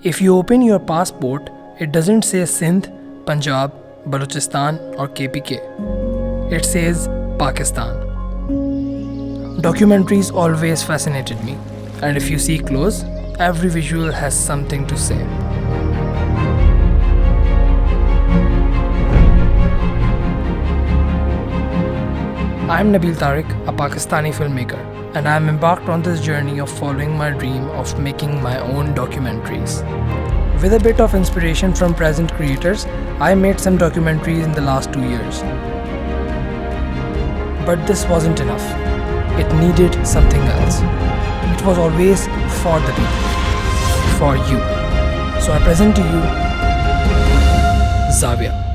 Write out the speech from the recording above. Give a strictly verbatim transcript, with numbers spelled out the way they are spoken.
If you open your passport, it doesn't say Sindh, Punjab, Balochistan or K P K. It says Pakistan. Documentaries always fascinated me, and if you see close, every visual has something to say. I am Nabil Tariq, a Pakistani filmmaker, and I am embarked on this journey of following my dream of making my own documentaries. With a bit of inspiration from present creators, I made some documentaries in the last two years. But this wasn't enough. It needed something else. It was always for the people, for you. So I present to you Zavia.